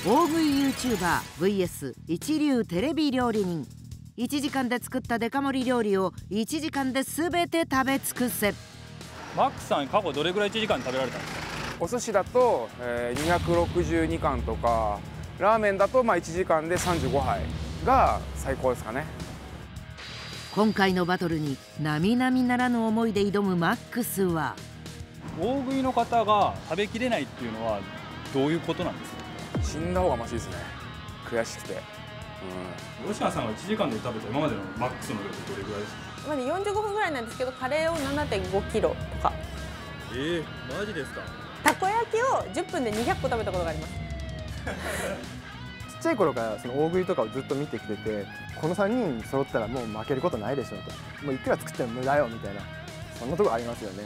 大食い YouTuberVS 一流テレビ料理人。1時間で作ったデカ盛り料理を1時間で全て食べ尽くせ。 マックスさん、過去どれぐらい1時間で食べられたんですか？ お寿司だと、262貫とか、ラーメンだと1時間で35杯が最高ですかね。 今回のバトルに並々ならぬ思いで挑むマックスは、 大食いの方が食べきれないっていうのはどういうことなんですか？ 死んだ方がマシですね。悔しくて。 吉川さんが1時間で食べた今までのマックスの量ってどれぐらいですか？ まだ45分ぐらいなんですけど、カレーを7.5キロとか。 マジですか？ たこ焼きを10分で200個食べたことがあります。 ちっちゃい頃からその大食いとかをずっと見てきてて、この3人揃ったらもう負けることないでしょと、もういくら作っても無駄よみたいな、そんなとこありますよね。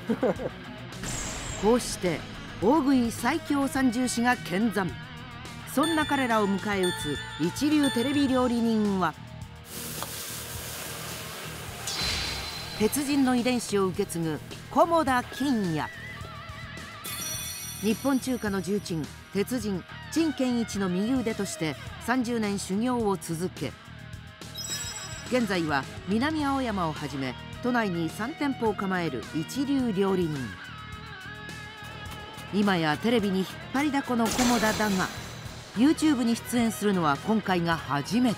こうして大食い最強三銃士が見参。そんな彼らを迎え撃つ一流テレビ料理人は、鉄人の遺伝子を受け継ぐ菰田欣也。日本中華の重鎮鉄人陳建一の右腕として30年修行を続け、現在は南青山をはじめ都内に3店舗を構える一流料理人。今やテレビに引っ張りだこの菰田だが、 YouTube に出演するのは今回が初めて。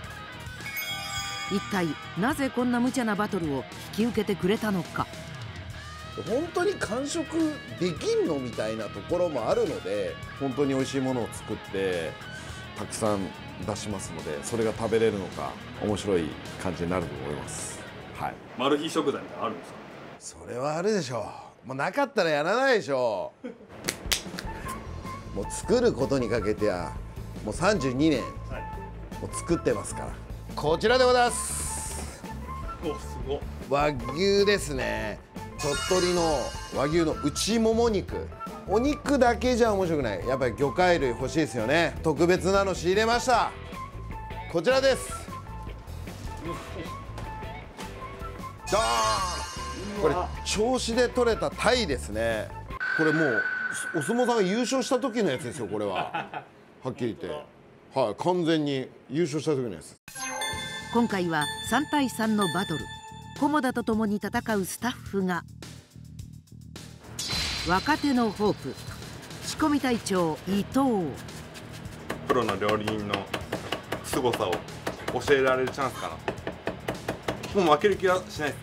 一体なぜこんな無茶なバトルを引き受けてくれたのか。 本当に完食できんのみたいなところもあるので、本当に美味しいものを作ってたくさん出しますので、それが食べれるのか面白い感じになると思います。はい。 マル秘食材ってあるんですか？ それはあるでしょう。もうなかったらやらないでしょう。もう作ることにかけてはもう32年、もう作ってますから。こちらでございます。 お、すごい。 和牛ですね。鳥取の和牛の内もも肉。お肉だけじゃ面白くない。やっぱり魚介類欲しいですよね。特別なの仕入れました。こちらです。ドーン。これ銚子で取れたタイですね。これもうお相撲さんが優勝した時のやつですよ。これははっきり言って、はい、完全に優勝した時のやつ。 今回は3対3のバトル。菰田と共に戦うスタッフが、若手のホープ仕込み隊長伊藤。 プロの料理人の凄さを教えられるチャンスかな。もう負ける気はしないです。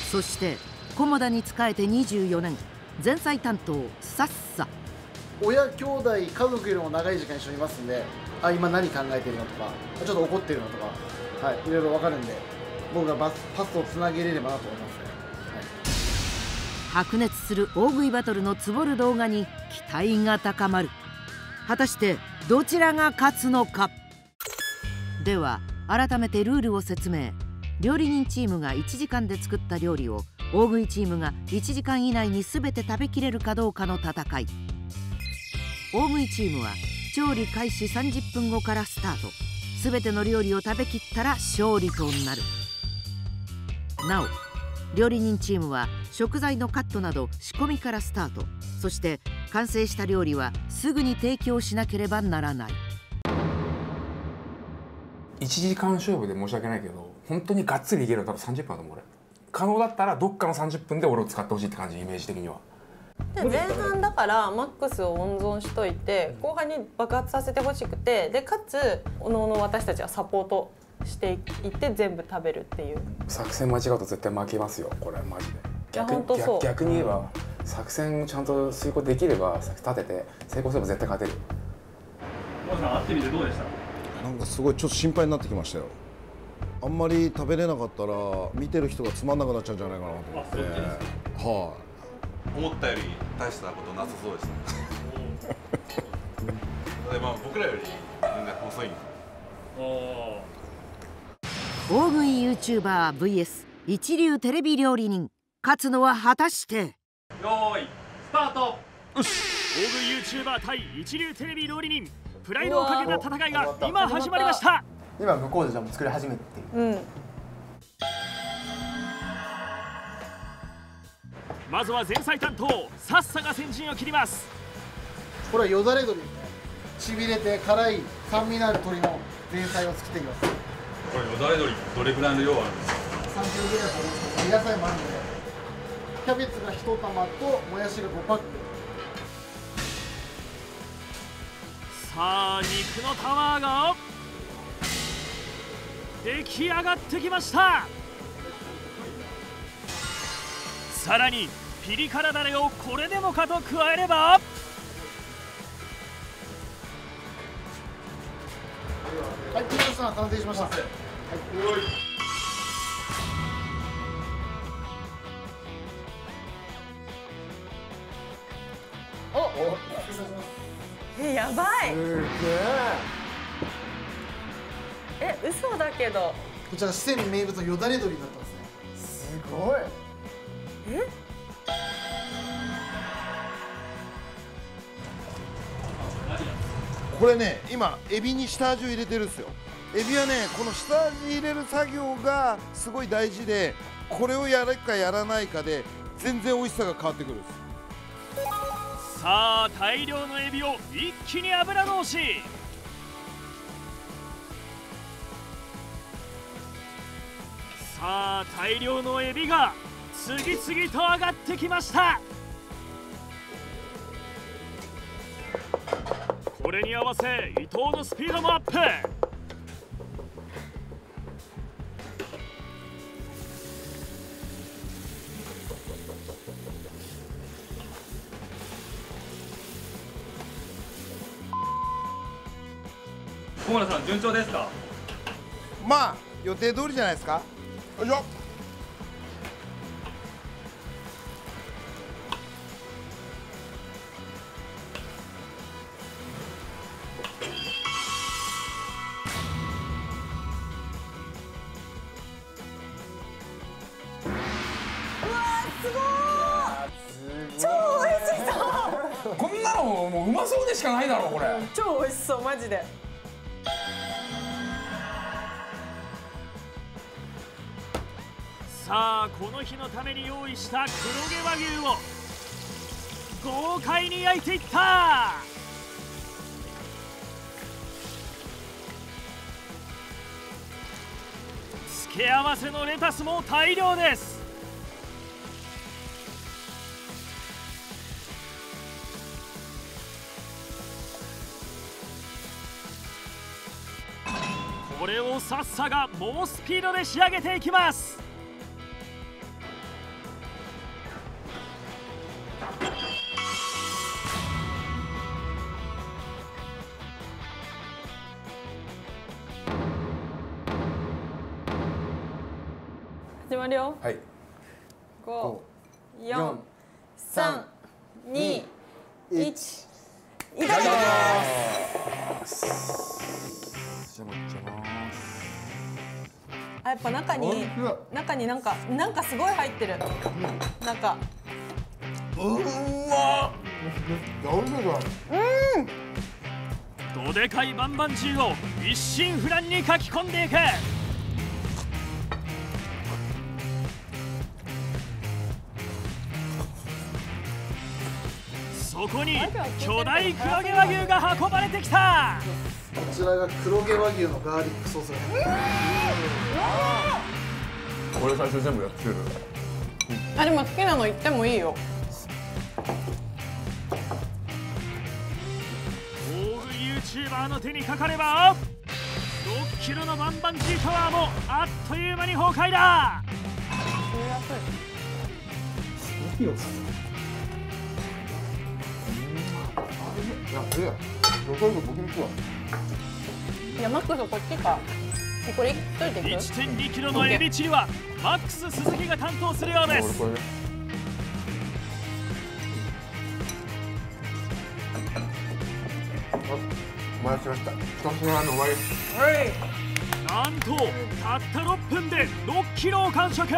そして菰田に仕えて24年、前菜担当さっさ。 親兄弟家族よりも長い時間一緒にいますんで、今何考えてるのとか、ちょっと怒ってるのとか、いろいろ分かるんで、僕がパスをつなげれればなと思いますね。 白熱する大食いバトルのつぼる動画に期待が高まる。果たしてどちらが勝つのか。では改めてルールを説明。料理人チームが1時間で作った料理を大食いチームが1時間以内に全て食べきれるかどうかの戦い。大食いチームは調理開始30分後からスタート。全ての料理を食べきったら勝利となる。なお料理人チームは食材のカットなど仕込みからスタート。そして完成した料理はすぐに提供しなければならない。 1時間勝負で申し訳ないけど、本当にがっつりいけるの多分30分だと思う。俺可能だったらどっかの30分で俺を使ってほしいって感じ、イメージ的には。 前半だからマックスを温存しといて、後半に爆発させてほしくて、でかつおのおの私たちはサポートしていって全部食べるっていう。 作戦間違うと絶対負けますよ、これマジで。逆に言えば作戦ちゃんと遂行できれば、立てて成功すれば絶対勝てる。 モさん、会ってみてどうでした？ なんかすごいちょっと心配になってきましたよ。あんまり食べれなかったら見てる人がつまんなくなっちゃうんじゃないかなと思って。はい、 思ったより大したことなさそうですね。で、僕らより全然細いんで。 大食い YouTuberVS 一流テレビ料理人。勝つのは果たして。 よーいスタート。 大食い YouTuber 対一流テレビ料理人、プライドをかけた戦いが今始まりました。 今向こうでじゃあもう作り始めてる。 まずは前菜担当さっさが先陣を切ります。 これはよだれ鶏ですね。しびれて辛い酸味のある鶏の前菜を作っていきます。 これよだれ鶏どれぐらいの量あるんですか？ 3キロぐらいだと思うんですけど、野菜もあるので、キャベツが1玉ともやしが5パック。 さあ肉のタワーが出来上がってきました。さらにピリ辛ダレをこれでもかと加えれば、 はい、ピザさん完成しました。はい、 やばい。嘘だけど。 こちらが四川名物のよだれ鶏になってますね。すごい。 これね、今エビに下味を入れてるんですよ。エビはね、この下味入れる作業がすごい大事で、これをやるかやらないかで全然美味しさが変わってくるんです。 さあ大量のエビを一気に油通し。さあ大量のエビが次々と上がってきました。これに合わせ伊藤のスピードもアップ。 小村さん順調ですか？ まあ予定通りじゃないですか。よいしょ。 こんなのもううまそうでしかないだろこれ。 超美味しそうマジで。 さあこの日のために用意した黒毛和牛を豪快に焼いていった。付け合わせのレタスも大量です。これをさっさが猛スピードで仕上げていきます。 始まるよ。 はい。 5、4、3、2、1。いただきます。あ、やっぱ中になんかすごい入ってる。なんか。 どでかいバンバンジーを一心不乱にかき込んでいく。そこに巨大黒毛和牛が運ばれてきた。 こちらが黒毛和牛のガーリックソースが入ってます。 これ最初全部やってる。 あ、でも好きなの言ってもいいよ。 大食い YouTuber の手にかかれば6キロのバンバンジータワーもあっという間に崩壊だ。 いや、マックスこっちか。これ一人でいく。 1.2 キロのエビチリはマックス鈴木が担当するようです。 お待たせしました。一品目の終わり。 なんとたった6分で6キロを完食。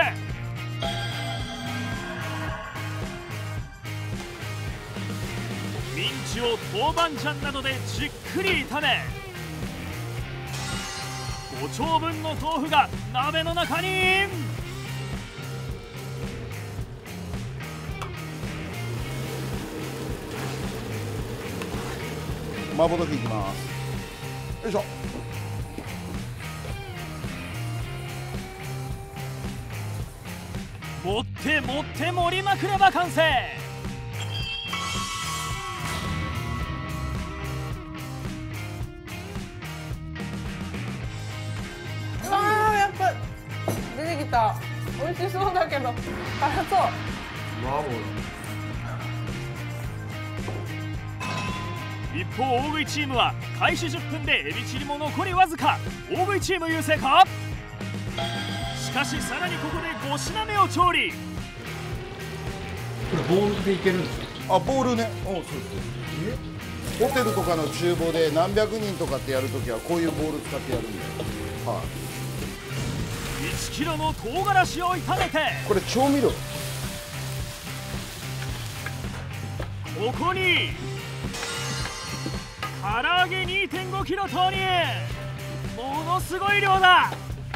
ミンチを豆板醤などでじっくり炒め、5丁分の豆腐が鍋の中に。 麻婆豆腐いきます。よいしょ。 持って持って盛りまくれば完成。 あー、やっぱ出てきた。美味しそうだけど辛そう。 一方大食いチームは開始10分でエビチリも残りわずか。大食いチーム優勢か。しかしさらにここで5品目を調理。 これボールでいけるんですか？ あ、ボールね。そうです。ホテルとかの厨房で何百人とかってやるときはこういうボール使ってやるんで。はい。 1キロの唐辛子を炒めて、 これ調味料。 ここに唐揚げ 2.5 キロ投入。ものすごい量だ。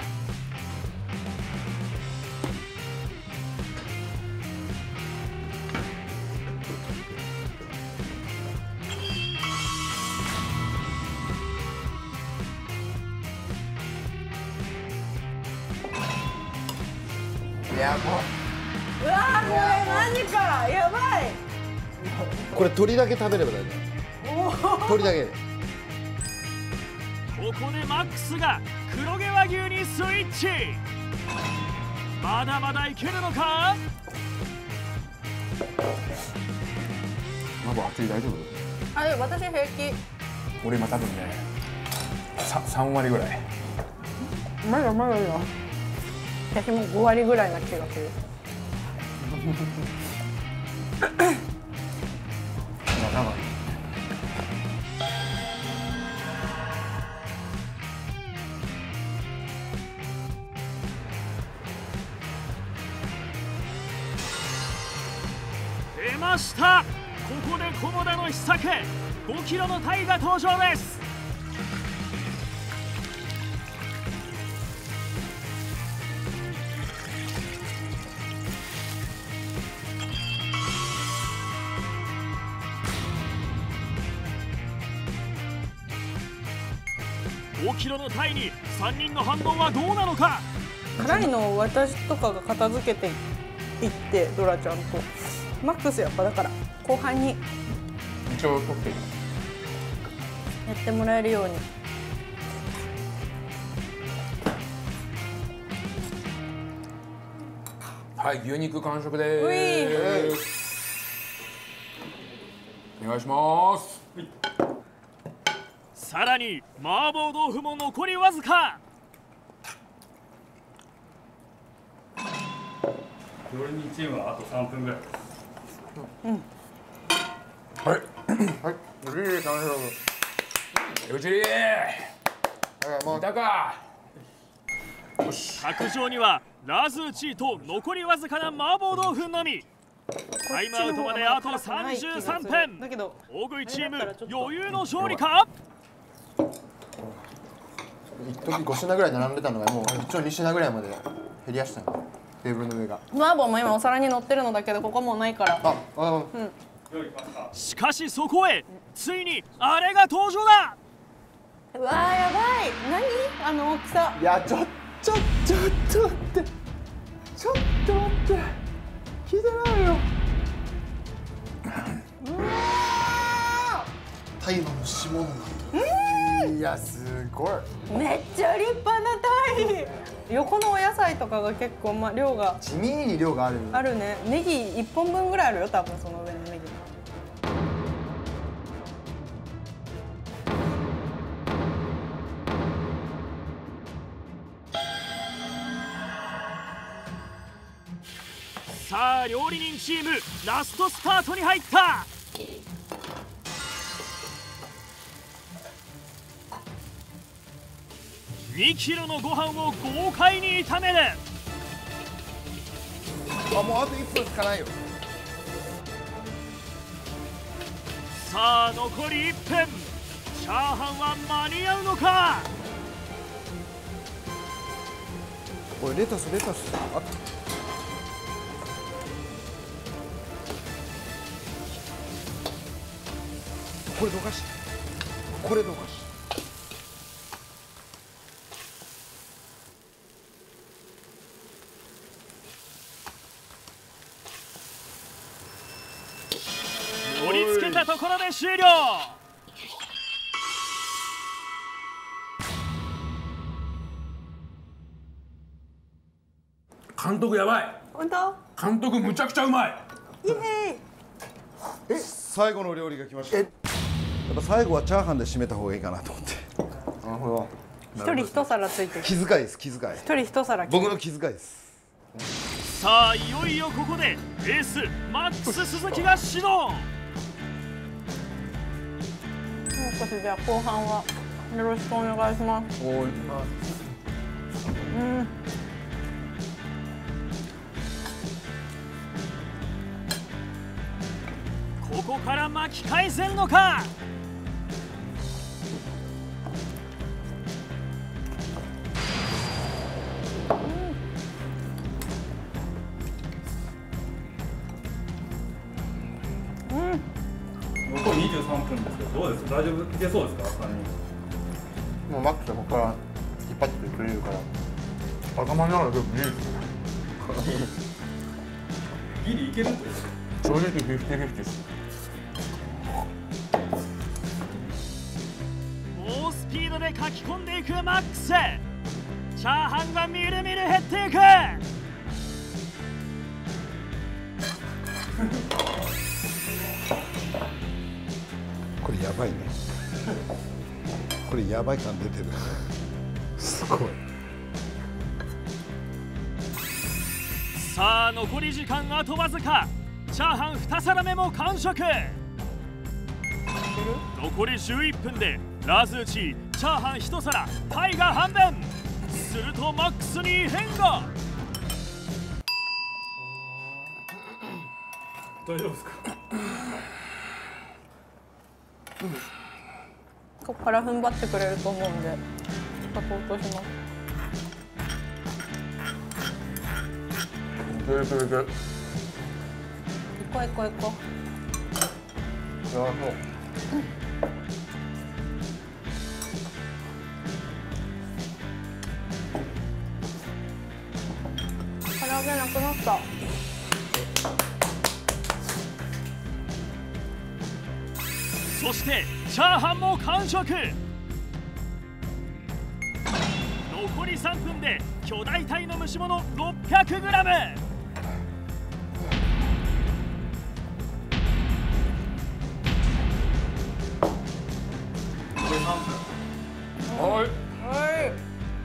やば。 うわー、これマジか、やばい。 これ鶏だけ食べれば大丈夫。鶏だけで。 ここでマックスが黒毛和牛にスイッチ。まだまだいけるのか。 マボ熱い大丈夫？ あ、でも私平気。 俺今多分ね3割ぐらい。 まだまだよ。私も5割ぐらいな気がする。 出ました。ここで菰田の秘策5キロのタイが登場です。5キロのタイに3人の反応はどうなのか。 辛いのを私とかが片付けていってドラちゃんとマックスやっぱだから後半に一応取ってやってもらえるように。 はい、牛肉完食です。お願いします。 さらに麻婆豆腐も残りわずか。 料理人チームはあと3分ぐらいです。 うん。 はい。はい。おじい完食。うちり。いたか。 卓上にはラズーチーと残りわずかな麻婆豆腐のみ。タイムアウトまであと33分。大食いチーム余裕の勝利か。 一時5品ぐらい並んでたのがもう一応2品ぐらいまで減りやしたの。テーブルの上が。 麻婆も今お皿に乗ってるのだけどここもうないから。うん。 しかしそこへついにあれが登場だ。 うわー、やばい。何あの大きさ。 いやちょっと待って。ちょっと待って。聞いてないよ。 うわー。大麻の下のなんだ。 いやすごい。 めっちゃ立派なタイ。横のお野菜とかが結構量が地味に量がある。 あるね。ネギ1本分ぐらいあるよ多分その上のネギ。 さあ料理人チームラストスタートに入った。2キロのご飯を豪快に炒める。 あ、もうあと1分しかないよ。 さあ残り1分。チャーハンは間に合うのか。 おいレタスあ、これどかしこれのお菓子。 盛り付けたところで終了。 監督やばい。 本当？ 監督むちゃくちゃうまい。 イエーイ。 最後の料理が来ました。やっぱ最後はチャーハンで締めた方がいいかなと思って。 なるほど。 一人一皿ついてる。 気遣いです、気遣い。 一人一皿。 僕の気遣いです。 さあいよいよここでエースマックス鈴木が始動。 もう少しじゃあ後半はよろしくお願いします。 ここから巻き返せるのか。 残り23分ですけど、どうですか、大丈夫、いけそうですか、3人。 もうマックスはここから引っ張ってくれるから、頭の中で見える。 ギリいけるってことですか。 正直50-50です。 猛スピードで書き込んでいくマックス。チャーハンがみるみる減っていく。 これやばいね。これやばい感出てる。すごい。 さあ残り時間あとわずか。チャーハン2皿目も完食。残り11分でラズーチチャーハン1皿タイが半分。するとマックスに異変が。 大丈夫ですか。 ここから踏ん張ってくれると思うんでサポートします。 いけるいけるいける。 行こう行こう行こう。 やばそう。 唐揚げなくなった。 そしてチャーハンも完食。残り3分で巨大タイの蒸し物 600g。 はい。 はい。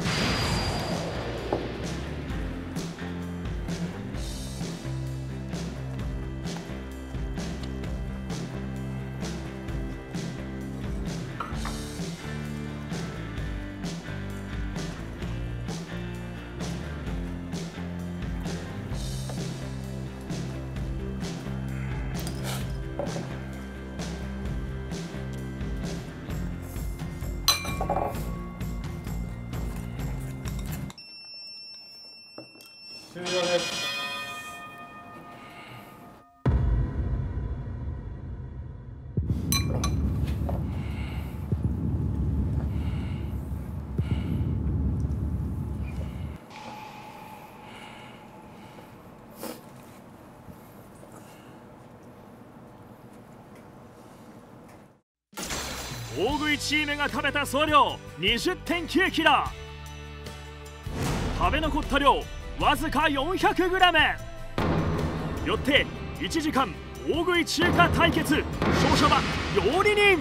終了です。 大食いチームが食べた総量 20.9 キロ。食べ残った量わずか 400g。 よって1時間大食い中華対決、勝者は料理人。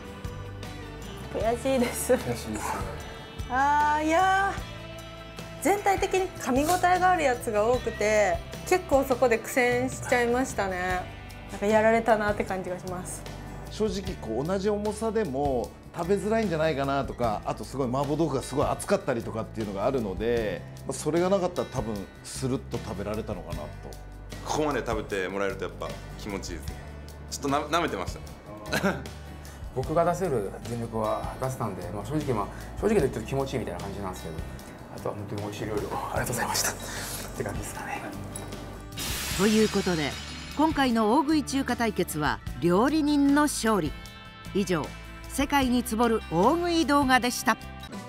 悔しいです。 悔しいです。 いや全体的に噛み応えがあるやつが多くて結構そこで苦戦しちゃいましたね。なんかやられたなって感じがします。 正直こう同じ重さでも食べづらいんじゃないかなとか、あとすごい麻婆豆腐がすごい熱かったりとかっていうのがあるので、それがなかったら多分スルッと食べられたのかなと。 ここまで食べてもらえるとやっぱ気持ちいいですね。ちょっとなめてました。 僕が出せる全力は出せたんで、正直で言うと気持ちいいみたいな感じなんですけど、あとは本当に美味しい料理をありがとうございましたって感じですかね。 ということで今回の大食い中華対決は料理人の勝利。以上世界に積もる大食い動画でした。